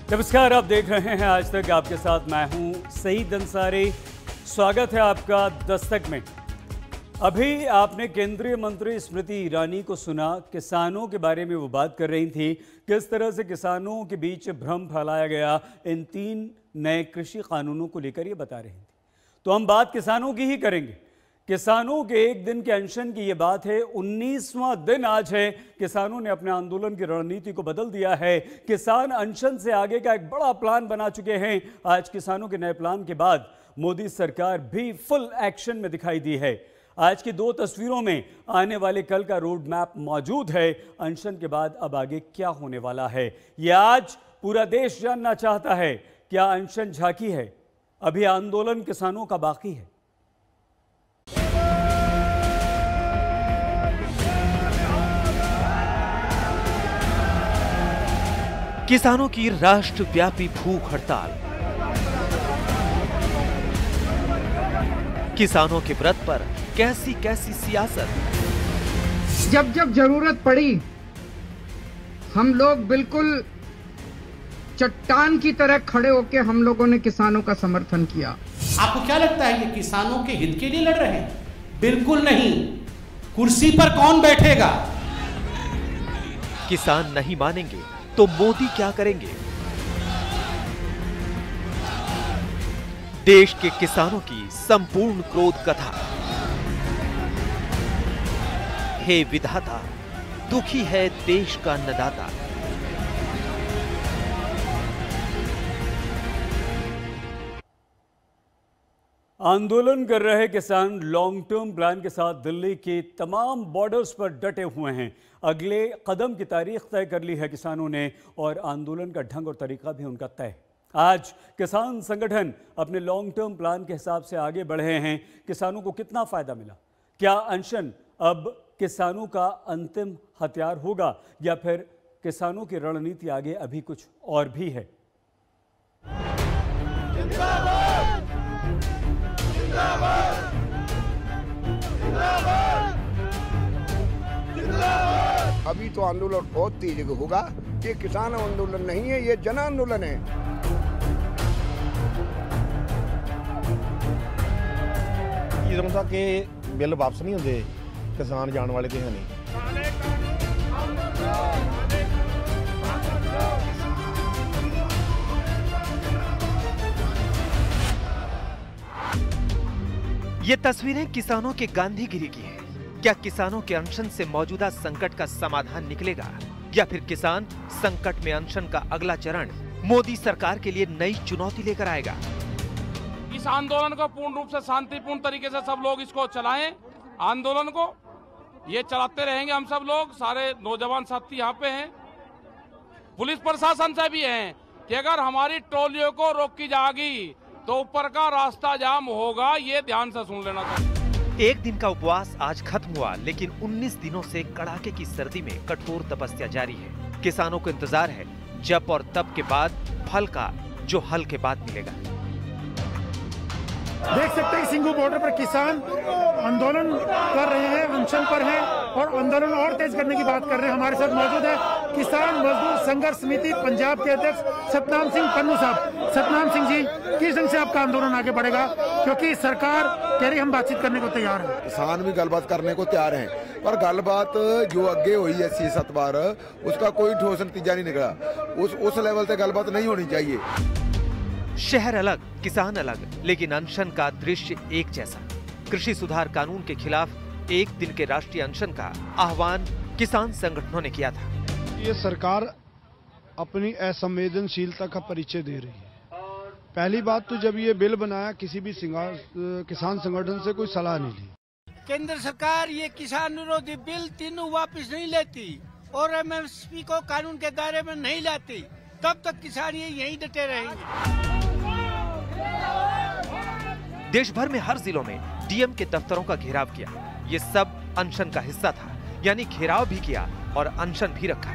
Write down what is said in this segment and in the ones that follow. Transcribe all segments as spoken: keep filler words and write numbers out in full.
नमस्कार, आप देख रहे हैं आज तक। आपके साथ मैं हूं सईद अंसारी। स्वागत है आपका दस्तक में। अभी आपने केंद्रीय मंत्री स्मृति ईरानी को सुना। किसानों के बारे में वो बात कर रही थी, किस तरह से किसानों के बीच भ्रम फैलाया गया इन तीन नए कृषि कानूनों को लेकर, ये बता रही थी। तो हम बात किसानों की ही करेंगे। किसानों के एक दिन के अनशन की ये बात है। उन्नीसवां दिन आज है। किसानों ने अपने आंदोलन की रणनीति को बदल दिया है। किसान अनशन से आगे का एक बड़ा प्लान बना चुके हैं। आज किसानों के नए प्लान के बाद मोदी सरकार भी फुल एक्शन में दिखाई दी है। आज की दो तस्वीरों में आने वाले कल का रोड मैप मौजूद है। अनशन के बाद अब आगे क्या होने वाला है, यह आज पूरा देश जानना चाहता है। क्या अनशन झांकी है? अभी आंदोलन किसानों का बाकी है। किसानों की राष्ट्रव्यापी भूख हड़ताल, किसानों के व्रत पर कैसी कैसी सियासत। जब जब जरूरत पड़ी हम लोग बिल्कुल चट्टान की तरह खड़े होकर हम लोगों ने किसानों का समर्थन किया। आपको क्या लगता है ये किसानों के हित के लिए लड़ रहे हैं? बिल्कुल नहीं। कुर्सी पर कौन बैठेगा? किसान नहीं मानेंगे तो मोदी क्या करेंगे? देश के किसानों की संपूर्ण क्रोध कथा। हे विधाता, दुखी है देश का अन्नदाता। आंदोलन कर रहे किसान लॉन्ग टर्म प्लान के साथ दिल्ली के तमाम बॉर्डर्स पर डटे हुए हैं। अगले कदम की तारीख तय कर ली है किसानों ने और आंदोलन का ढंग और तरीका भी उनका तय। आज किसान संगठन अपने लॉन्ग टर्म प्लान के हिसाब से आगे बढ़े हैं। किसानों को कितना फायदा मिला? क्या अनशन अब किसानों का अंतिम हथियार होगा या फिर किसानों की रणनीति आगे अभी कुछ और भी है? अभी तो आंदोलन बहुत तेज होगा। ये किसान आंदोलन नहीं है, ये जन आंदोलन है। ਜਦੋਂ ਤੱਕ ਇਹ ਬਿੱਲ ਵਾਪਸ ਨਹੀਂ ਹੁੰਦੇ ਕਿਸਾਨ ਜਾਣ ਵਾਲੇ ਤੇ ਹੈ ਨਹੀਂ। ये तस्वीरें किसानों के गांधीगिरी की है। क्या किसानों के अनशन से मौजूदा संकट का समाधान निकलेगा या फिर किसान संकट में अनशन का अगला चरण मोदी सरकार के लिए नई चुनौती लेकर आएगा? इस आंदोलन को पूर्ण रूप से शांतिपूर्ण तरीके से सब लोग इसको चलाएं। आंदोलन को ये चलाते रहेंगे हम सब लोग। सारे नौजवान साथी यहाँ पे हैं, पुलिस प्रशासन से भी हैं कि अगर हमारी टोलियों को रोकी जाएगी तो ऊपर का रास्ता जाम होगा। ये ध्यान से सुन लेना चाहिए। एक दिन का उपवास आज खत्म हुआ, लेकिन उन्नीस दिनों से कड़ाके की सर्दी में कठोर तपस्या जारी है। किसानों को इंतजार है जब और तब के बाद फल का, जो हल के बाद मिलेगा। देख सकते हैं सिंघू बॉर्डर पर किसान आंदोलन कर रहे हैं, अनशन पर हैं और आंदोलन और तेज करने की बात कर रहे हैं। हमारे साथ मौजूद है किसान मजदूर संघर्ष समिति पंजाब के अध्यक्ष सतनाम सिंह पन्नू साहब। सतनाम सिंह जी, किस ढंग से आपका आंदोलन आगे बढ़ेगा, क्योंकि सरकार कह रही हम बातचीत करने को तैयार है? किसान भी गलबात करने को तैयार हैं, पर गलबात जो आगे हुई है छह सात बार, उसका कोई ठोस नतीजा नहीं निकला। उस उस लेवल से गलबात नहीं होनी चाहिए। शहर अलग, किसान अलग, लेकिन अनशन का दृश्य एक जैसा। कृषि सुधार कानून के खिलाफ एक दिन के राष्ट्रीय अनशन का आह्वान किसान संगठनों ने किया था। ये सरकार अपनी असंवेदनशीलता का परिचय दे रही है। पहली बात तो जब ये बिल बनाया किसी भी किसान संगठन से कोई सलाह नहीं ली। केंद्र सरकार ये किसान विरोधी बिल तीनों वापस नहीं लेती और एमएसपी को कानून के दायरे में नहीं लाती, तब तक किसान ये यहीं डटे रहेंगे। देश भर में हर जिलों में डीएम के दफ्तरों का घेराव किया। ये सब अनशन का हिस्सा था, यानी घेराव भी किया और अनशन भी रखा।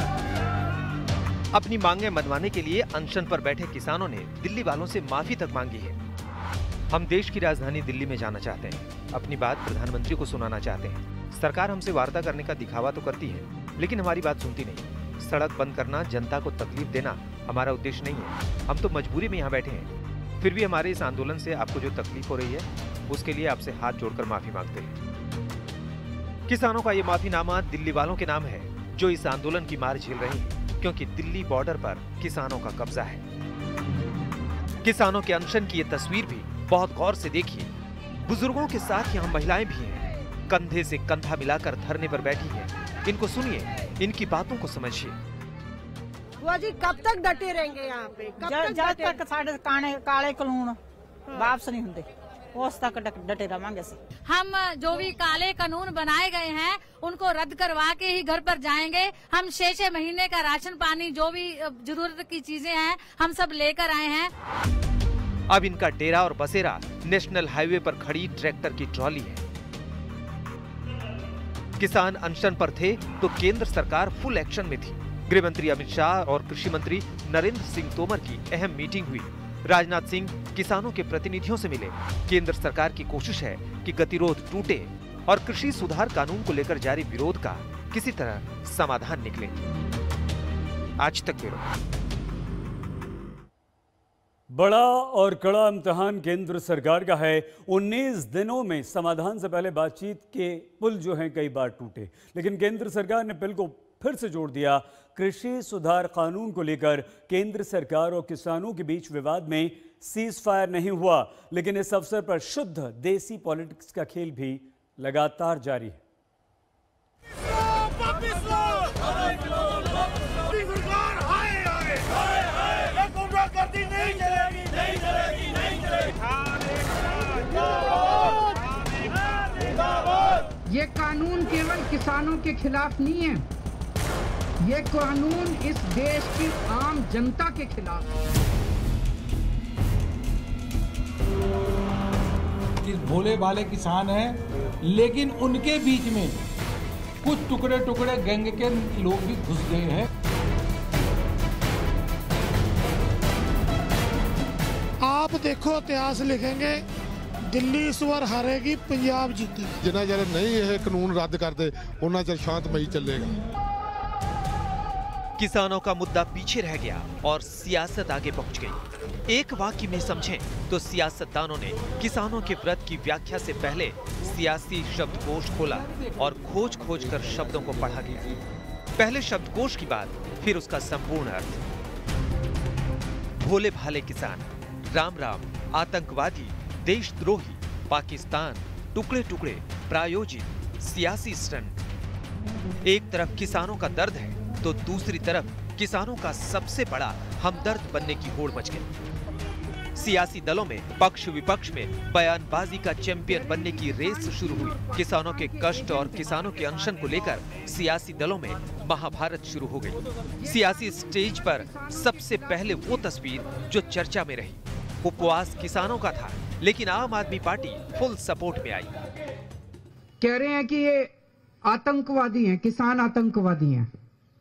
अपनी मांगें मनवाने के लिए अनशन पर बैठे किसानों ने दिल्ली वालों से माफी तक मांगी है। हम देश की राजधानी दिल्ली में जाना चाहते हैं, अपनी बात प्रधानमंत्री को सुनाना चाहते हैं। सरकार हमसे वार्ता करने का दिखावा तो करती है, लेकिन हमारी बात सुनती नहीं। सड़क बंद करना, जनता को तकलीफ देना हमारा उद्देश्य नहीं है, हम तो मजबूरी में यहाँ बैठे हैं। फिर भी हमारे इस आंदोलन से आपको जो तकलीफ हो रही है, उसके लिए आपसे हाथ जोड़कर माफी मांगते हैं। किसानों का ये माफीनामा दिल्ली वालों के नाम है, जो इस आंदोलन की मार झेल रहे हैं, क्योंकि दिल्ली बॉर्डर पर किसानों का कब्जा है। किसानों के अनशन की ये तस्वीर भी बहुत गौर से देखिए। बुजुर्गों के साथ यहाँ महिलाएं भी हैं, कंधे से कंधा मिलाकर धरने पर बैठी हैं। इनको सुनिए, इनकी बातों को समझिए। वो जी कब तक डटे रहेंगे यहाँ पे? कब जब तक जब तक साढ़े काने काले कानून वापस नहीं होंगे, उस तक डटे रहेंगे। हम जो भी काले कानून बनाए गए हैं उनको रद्द करवा के ही घर पर जाएंगे। हम छह छह महीने का राशन पानी, जो भी जरूरत की चीजें हैं, हम सब लेकर आए हैं। अब इनका डेरा और बसेरा नेशनल हाईवे पर खड़ी ट्रैक्टर की ट्रॉली है। किसान अनशन पर थे तो केंद्र सरकार फुल एक्शन में थी। गृह मंत्री अमित शाह और कृषि मंत्री नरेंद्र सिंह तोमर की अहम मीटिंग हुई। राजनाथ सिंह किसानों के प्रतिनिधियों से मिले। केंद्र सरकार की कोशिश है कि गतिरोध टूटे और कृषि सुधार कानून को लेकर जारी विरोध का किसी तरह समाधान निकले। आज तक ब्यूरो। बड़ा और कड़ा इम्तिहान केंद्र सरकार का है। उन्नीस दिनों में समाधान से पहले बातचीत के पुल जो हैं कई बार टूटे, लेकिन केंद्र सरकार ने पुल को फिर से जोड़ दिया। कृषि सुधार कानून को लेकर केंद्र सरकार और किसानों के बीच विवाद में सीज फायर नहीं हुआ, लेकिन इस अवसर पर शुद्ध देसी पॉलिटिक्स का खेल भी लगातार जारी है। ये कानून केवल किसानों के खिलाफ नहीं है, ये कानून इस देश की आम जनता के खिलाफ है। भोले भाले किसान हैं, लेकिन उनके बीच में कुछ टुकड़े टुकड़े गैंग के लोग भी घुस गए हैं। आप देखो, इतिहास लिखेंगे, दिल्ली इस बार हारेगी, पंजाब जीतेगी। जिन्ना चਿਰ नहीं यह कानून रद्द करते उन्ना चਿਰ शांतमई चलेगा। किसानों का मुद्दा पीछे रह गया और सियासत आगे पहुंच गई। एक वाक्य में समझें तो सियासतदानों ने किसानों के व्रत की व्याख्या से पहले सियासी शब्दकोश खोला और खोज खोज कर शब्दों को पढ़ा गया। पहले शब्दकोश की बात, फिर उसका संपूर्ण अर्थ। भोले भाले किसान, राम राम, आतंकवादी, देशद्रोही, पाकिस्तान, टुकड़े टुकड़े, प्रायोजित, सियासी स्टंट। एक तरफ किसानों का दर्द है तो दूसरी तरफ किसानों का सबसे बड़ा हमदर्द बनने की होड़ मच गई। सियासी दलों में पक्ष विपक्ष में बयानबाजी का चैंपियन बनने की रेस शुरू हुई। किसानों के कष्ट और किसानों के अनशन को लेकर सियासी दलों में महाभारत शुरू हो गई। सियासी स्टेज पर सबसे पहले वो तस्वीर जो चर्चा में रही, उपवास किसानों का था, लेकिन आम आदमी पार्टी फुल सपोर्ट में आई। कह रहे हैं कि ये आतंकवादी हैं, किसान आतंकवादी हैं।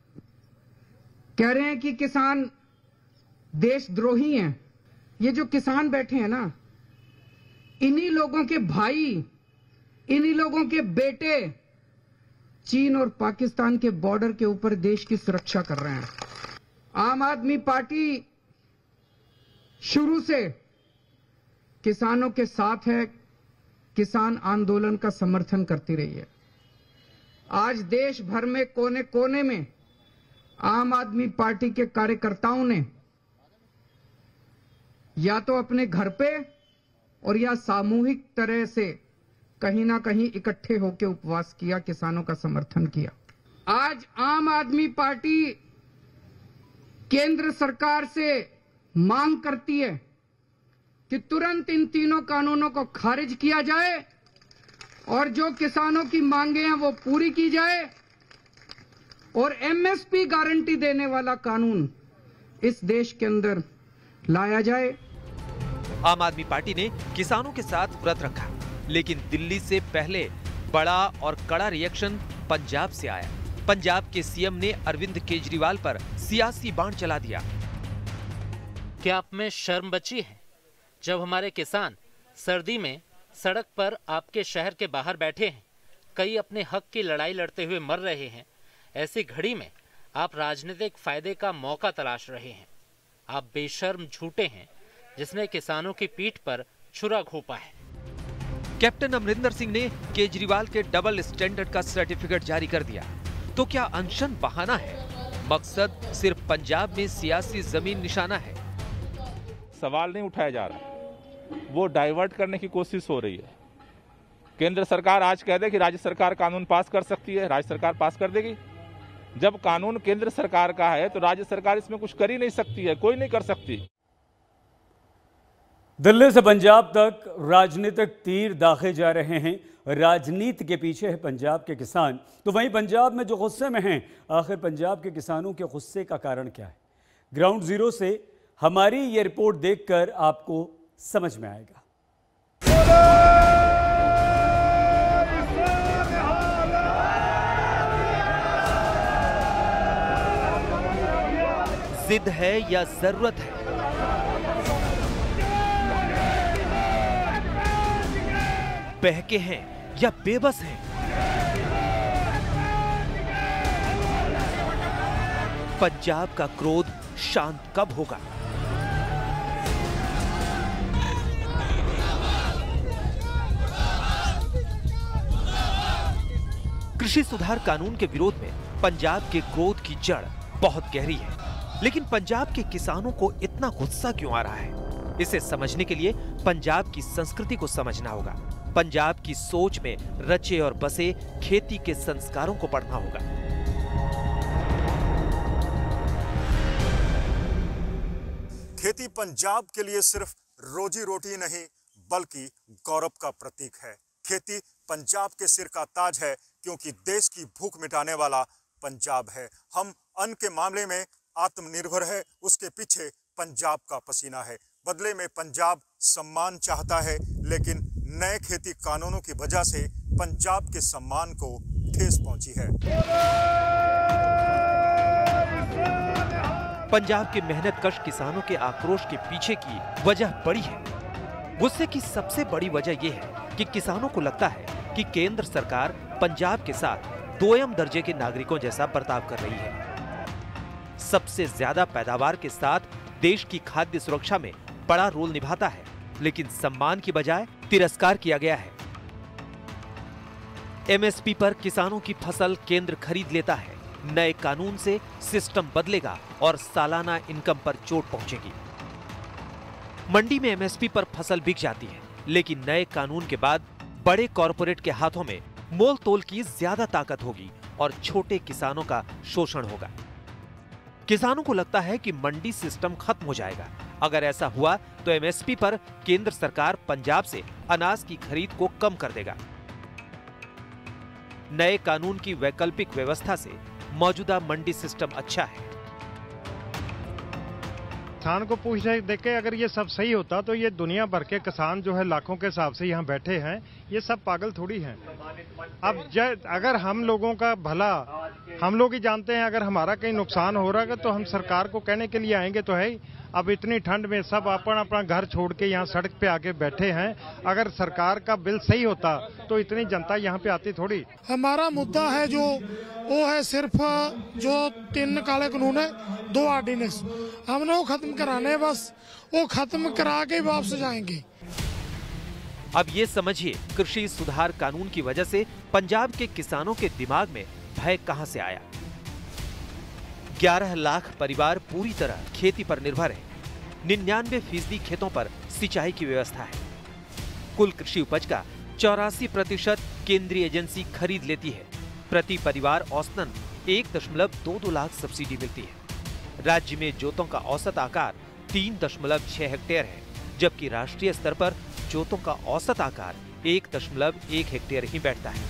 कह रहे हैं कि किसान देशद्रोही हैं। ये जो किसान बैठे हैं ना, इन्हीं लोगों के भाई, इन्हीं लोगों के बेटे चीन और पाकिस्तान के बॉर्डर के ऊपर देश की सुरक्षा कर रहे हैं। आम आदमी पार्टी शुरू से किसानों के साथ है, किसान आंदोलन का समर्थन करती रही है। आज देश भर में कोने कोने में आम आदमी पार्टी के कार्यकर्ताओं ने या तो अपने घर पे और या सामूहिक तरह से कहीं ना कहीं इकट्ठे होकर उपवास किया, किसानों का समर्थन किया। आज आम आदमी पार्टी केंद्र सरकार से मांग करती है कि तुरंत इन तीनों कानूनों को खारिज किया जाए और जो किसानों की मांगे हैं वो पूरी की जाए और एमएसपी गारंटी देने वाला कानून इस देश के अंदर लाया जाए। आम आदमी पार्टी ने किसानों के साथ व्रत रखा, लेकिन दिल्ली से पहले बड़ा और कड़ा रिएक्शन पंजाब से आया। पंजाब के सीएम ने अरविंद केजरीवाल पर सियासी बाण चला दिया। क्या आप में शर्म बची है? जब हमारे किसान सर्दी में सड़क पर आपके शहर के बाहर बैठे हैं, कई अपने हक की लड़ाई लड़ते हुए मर रहे हैं, ऐसी घड़ी में आप राजनीतिक फायदे का मौका तलाश रहे हैं। आप बेशर्म झूठे हैं जिसने किसानों की पीठ पर छुरा घोंपा है। कैप्टन अमरिंदर सिंह ने केजरीवाल के डबल स्टैंडर्ड का सर्टिफिकेट जारी कर दिया। तो क्या अनशन बहाना है? मकसद सिर्फ पंजाब में सियासी जमीन निशाना है? सवाल नहीं उठाया जा रहा, वो डाइवर्ट करने की कोशिश हो रही है। केंद्र सरकार आज कह दे कि राज्य सरकार कानून पास कर सकती है, राज्य सरकार पास कर देगी। जब कानून केंद्र सरकार का है तो राज्य सरकार इसमें कुछ कर ही नहीं सकती है, कोई नहीं कर सकती। दिल्ली से पंजाब तक राजनीतिक तीर दागे जा रहे हैं। राजनीति के पीछे है पंजाब के किसान। तो वहीं पंजाब में जो गुस्से में हैं, आखिर पंजाब के किसानों के गुस्से का कारण क्या है? ग्राउंड जीरो से हमारी ये रिपोर्ट देखकर आपको समझ में आएगा। जिद है या जरूरत है? बहके हैं या बेबस हैं? पंजाब का क्रोध शांत कब होगा? कृषि सुधार कानून के विरोध में पंजाब के क्रोध की जड़ बहुत गहरी है, लेकिन पंजाब के किसानों को इतना गुस्सा क्यों आ रहा है? इसे समझने के लिए पंजाब की संस्कृति को समझना होगा। पंजाब की सोच में रचे और बसे खेती के संस्कारों को पढ़ना होगा। खेती पंजाब के लिए सिर्फ रोजी रोटी नहीं बल्कि गौरव का प्रतीक है। खेती पंजाब के सिर का ताज है क्योंकि देश की भूख मिटाने वाला पंजाब है। हम अन्न के मामले में आत्मनिर्भर है, उसके पीछे पंजाब का पसीना है। बदले में पंजाब सम्मान चाहता है, लेकिन नए खेती कानूनों की वजह से पंजाब के सम्मान को ठेस पहुंची है। पंजाब के मेहनतकश किसानों के आक्रोश के पीछे की वजह बड़ी है। गुस्से की सबसे बड़ी वजह यह है कि किसानों को लगता है कि केंद्र सरकार पंजाब के साथ दोयम दर्जे के नागरिकों जैसा बर्ताव कर रही है। सबसे ज्यादा पैदावार के साथ देश की खाद्य सुरक्षा में बड़ा रोल निभाता है, लेकिन सम्मान की बजाय तिरस्कार किया गया है। एमएसपी पर किसानों की फसल केंद्र खरीद लेता है। नए कानून से सिस्टम बदलेगा और सालाना इनकम पर चोट पहुंचेगी। मंडी में एमएसपी पर फसल बिक जाती है, लेकिन नए कानून के बाद बड़े कॉरपोरेट के हाथों में मोल तोल की ज्यादा ताकत होगी और छोटे किसानों का शोषण होगा। किसानों को लगता है कि मंडी सिस्टम खत्म हो जाएगा। अगर ऐसा हुआ तो एमएसपी पर केंद्र सरकार पंजाब से अनाज की खरीद को कम कर देगा। नए कानून की वैकल्पिक व्यवस्था से मौजूदा मंडी सिस्टम अच्छा है। किसान को पूछने देख के अगर ये सब सही होता तो ये दुनिया भर के किसान जो है लाखों के हिसाब से यहाँ बैठे हैं, ये सब पागल थोड़ी हैं। अब अगर हम लोगों का भला हम लोग ही जानते हैं, अगर हमारा कहीं नुकसान हो रहा है तो हम सरकार को कहने के लिए आएंगे तो है ही। अब इतनी ठंड में सब अपन अपना घर छोड़ के यहाँ सड़क पे आके बैठे हैं। अगर सरकार का बिल सही होता तो इतनी जनता यहाँ पे आती थोड़ी। हमारा मुद्दा है जो वो है सिर्फ जो तीन काले कानून है, दो ऑर्डिनेंस हमने वो खत्म कराने हैं, बस वो खत्म करा के वापस जाएंगे। अब ये समझिए कृषि सुधार कानून की वजह से पंजाब के किसानों के दिमाग में भय कहां से आया। ग्यारह लाख परिवार पूरी तरह खेती पर निर्भर है। निन्यानवे फीसदी खेतों पर सिंचाई की व्यवस्था है। कुल कृषि उपज का चौरासी प्रतिशत केंद्रीय एजेंसी खरीद लेती है। प्रति परिवार औसतन एक दशमलव दो दो लाख सब्सिडी मिलती है। राज्य में जोतों का औसत आकार तीन दशमलव छह हेक्टेयर है, जबकि राष्ट्रीय स्तर पर जोतों का औसत आकार एक दशमलव एक हेक्टेयर ही बैठता है।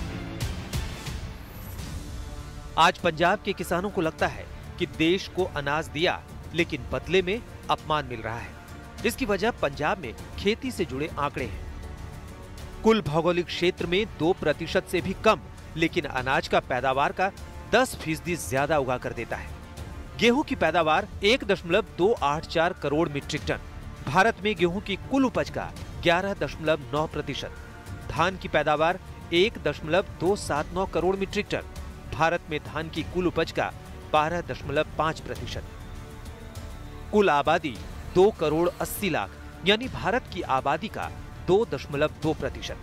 आज पंजाब के किसानों को लगता है कि देश को अनाज दिया, लेकिन बदले में अपमान मिल रहा है। इसकी वजह पंजाब में खेती से जुड़े आंकड़े हैं। कुल भौगोलिक क्षेत्र में दो प्रतिशत से भी कम, लेकिन अनाज का पैदावार का दस फीसदी ज्यादा उगा कर देता है। गेहूं की पैदावार एक दशमलव दो आठ चार करोड़ मीट्रिक टन। भारत में गेहूं की कुल उपज का ग्यारह दशमलव नौ प्रतिशत। धान की पैदावार एक दशमलव दो सात नौ करोड़ मीट्रिक टन। भारत में धान की कुल उपज का बारह दशमलव पाँच प्रतिशत। कुल आबादी दो करोड़ अस्सी लाख यानी भारत की आबादी का दो दशमलव दो प्रतिशत।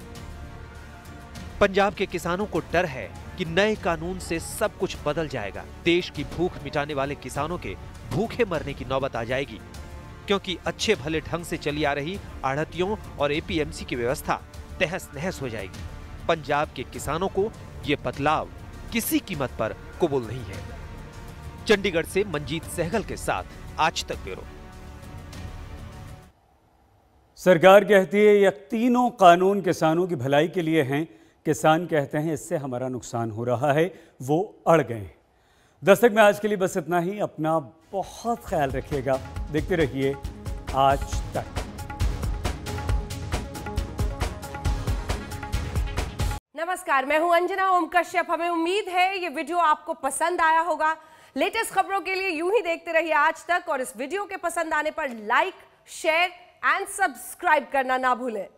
पंजाब के किसानों को डर है कि नए कानून से सब कुछ बदल जाएगा। देश की भूख मिटाने वाले किसानों के भूखे मरने की नौबत आ जाएगी, क्योंकि अच्छे भले ढंग से चली आ रही आढ़तियों और एपीएमसी की व्यवस्था तहस नहस हो जाएगी। पंजाब के किसानों को ये बदलाव किसी कीमत पर कबूल नहीं है। चंडीगढ़ से मंजीत सहगल के साथ आज तक ब्यूरो। सरकार कहती है ये तीनों कानून किसानों की भलाई के लिए हैं। किसान कहते हैं इससे हमारा नुकसान हो रहा है, वो अड़ गए। दस्तक में आज के लिए बस इतना ही। अपना बहुत ख्याल रखिएगा। देखते रहिए आज तक। नमस्कार, मैं हूं अंजना ओम कश्यप। हमें उम्मीद है ये वीडियो आपको पसंद आया होगा। लेटेस्ट खबरों के लिए यूं ही देखते रहिए आज तक, और इस वीडियो के पसंद आने पर लाइक, शेयर एंड सब्सक्राइब करना ना भूलें।